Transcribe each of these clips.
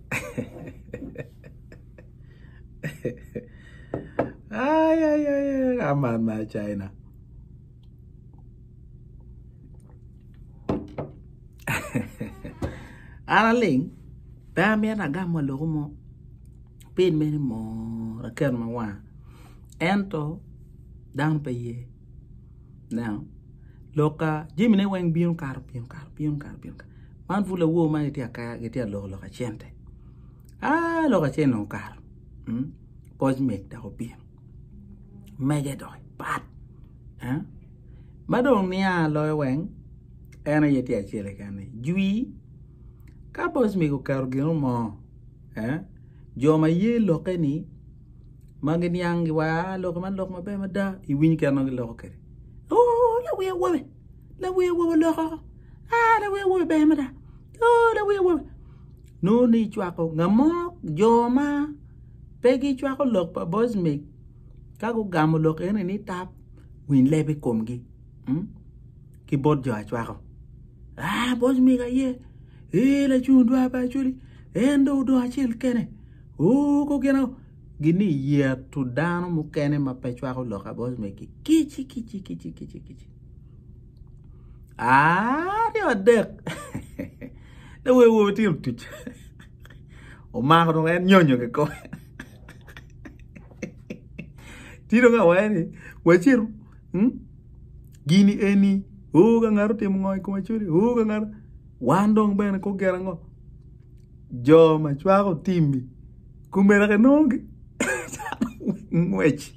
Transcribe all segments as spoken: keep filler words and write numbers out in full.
Ay, ay, ay, ay, aman ma China. Ana ling, ba mi na gamo lo mo. Pin me mo, raker ma wa. Ento down pe ye. Now, loka jimine weng biun kar biun kar biun kar biun kar. Man fula wo ma iti aka iti lo lo ka chente. Ah, lo ka chen no kar. Hmm. Pos mek da ko biun. Meje doi pat. Huh? Madong niya lo weng. Ena yeti a chile kane. Jui. Ka pos mek ko kar gino mo. Eh? Joma ye lo ke ni. Magin yang wa lo ka man lo ma be ma da. Iwin ka no lo ke. Oh, la we wo. La we wo lo ka. Ah, la we wo be ma da. Oh, la we wo. No ni chwa ko ngamo joma. Pegi chwa ko lo pa pos mek. Ka ko gamo lo ke ni tap. Win lebe komgi. Hmm? Ki bod jo a chwa ko. Ah, pos mek a ye. Eh, la chundwa ba chuli. Endo do a chil kene. Oh, ko kena. Gini ye to dano mu kene ma pe chwa ko lo ka pos mek. Kichi, kichi, kichi, kichi, kichi. Ah, di o dek. Da we wo ti tuch. O ma ko en nyonyo ke ko. Ti do nga wa ni. Wa chiru. Hmm? Gini eni. O ga ngaro tem ngoy ko churi. O ga ngaro. Wandong ben ko gerango. Jo ma chwa ko timbi. Kumera ke nongi. Ngwechi.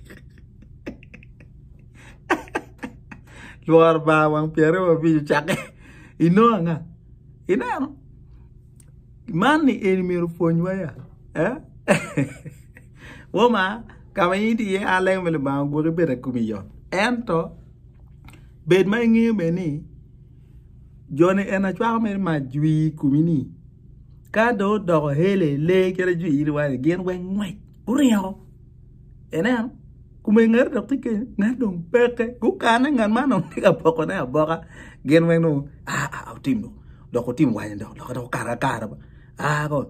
Luar ba wang piare wa bi chake. Ino nga. Ina no. Mani eni miru fonwa ya. Eh? Woma kama yiti ye aleng mele ba ngore bere kumiyon. Ento bed ma ngi beni jone ena chwa me ma jui kumini. Ka do do hele le kere jui wa gen wen ngwet. Uriyo. Ena kuma ngar do tike ngadong peke ku kana ngan manong tika poko na boka gen wen no ah ah tim no. Do ko tim wa ndo do ko kara kara ba. Ah ko.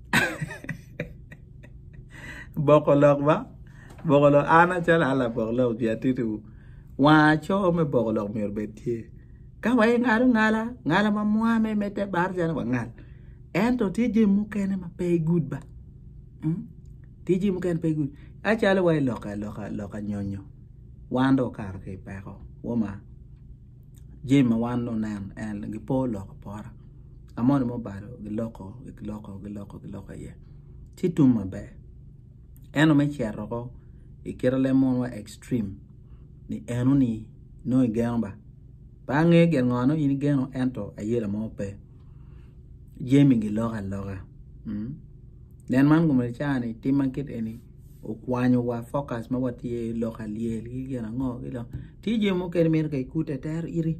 Bokolok ba? Bokolok ana chala ala bokolok dia titu. Wa cho me bokolok mer betie. Ka wa ngalo ngala, ngala ma mwa me mete bar jana wa ngal. Ento tiji mu kene ma pay good ba. Hmm? Tiji mu kene pay good. A chala wa loka loka loka nyonyo. Wando kar ke pa ko. Woma. Jima wando nan en gi po loka pora. Amon mo baro gi loko, gi loko, gi loko, gi loko ye. Titum ma be. Eno me chiaro ko ikira le mon wa extreme ni eno ni no igamba ba nge gen ngono ini geno ento ayela mo pe jemi ngi loga loga mm den man gume chani timakit eni o kwanyo wa focus ma wati e loga liel gi gena ngo gi lo ti jemo ken mer kay kute ter iri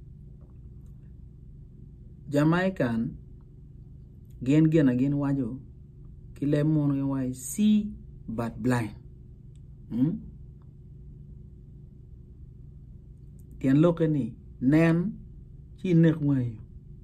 Jamaican gen gena gen wajo kile mon yo wai see but blind. Hmm? Tian loke ni nen chi nek wayo.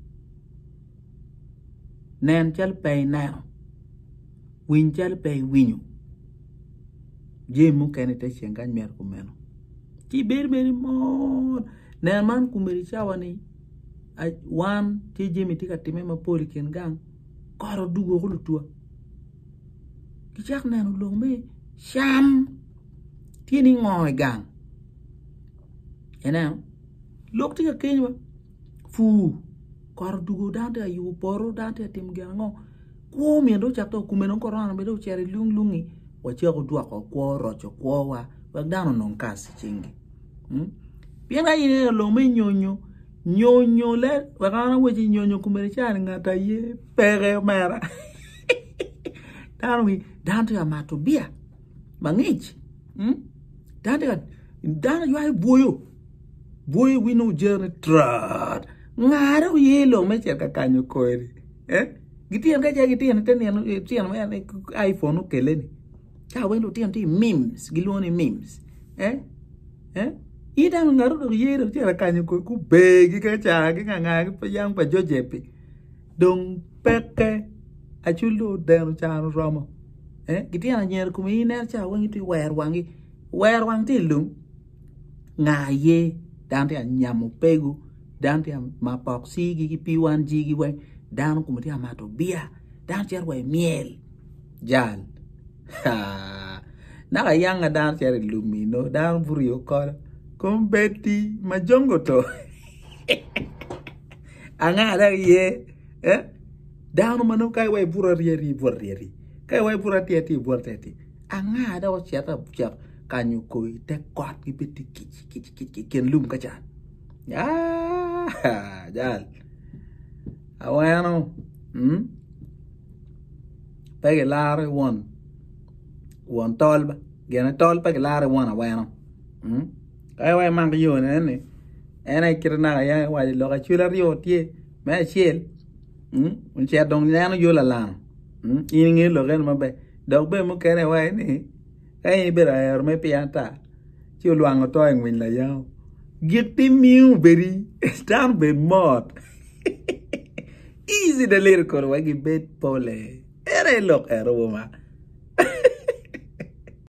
Nen chal pay now. Win chal pay winyo. Je mu kene te chengan mer kumeno. Chi ber beri mon. Nen man kumeri chawa ni. Wan ti jemi tika time ma poli ken gang. Karo dugo ko lutuwa. Kichak nenu long me sham tieni ngoy gang ena lok tika kenywa fu kor dugo dante ayu poro dante tim gango ko mi ndo chakto kumeno korona be do chere lung lungi wa chego dwa ko ko rocho ko wa wa dano non kasi chingi hm pienga ine long me nyonyo nyonyo le wa kana weji nyonyo kumere chani ngata ye pere mera Dano wi dante ya matobia mangich hm dante ya dano yo boyo boyo wi no jerne trad ngara yelo me cheka kanyo koeri eh gitien ga gitien ten ya tien me iPhone keleni ka wendo tien ti memes giloni memes eh eh ida ngaro do yero cheka kanyo ko ku begi ka cha gi nganga pa yang pa jojepi dong peke achulo denu chan romo eh gitia nyer kumi ner cha wangi ti wer wangi wer wang ti lum ngaye dante nyamu pegu dante mapoxi gi pi wan ji gi we dan kuma ti amato bia dante we miel jal ha na yanga dante lumino dan burio kor kombeti majongo to anga da ye eh danu manu kai wai bura rieri bura rieri kai wai bura tieti bura tieti anga da o chiata buchak kanyu koi te kwat ki beti kichi kichi kichi ken lum ka chan ya jal awano hm pege lare won won tolba gena tol pege lare won awano hm kai wai mang yo ne ne ena kirna ya wai lo ka chula rio tie me chiel hm un che dong nano yo la lan hm ini lo gen mabe dog be mo kere wai ni ai bera er me pianta chi luango to en win la yao get miu beri star be mod easy the lyrical wa Gibed pole ere lok ero ma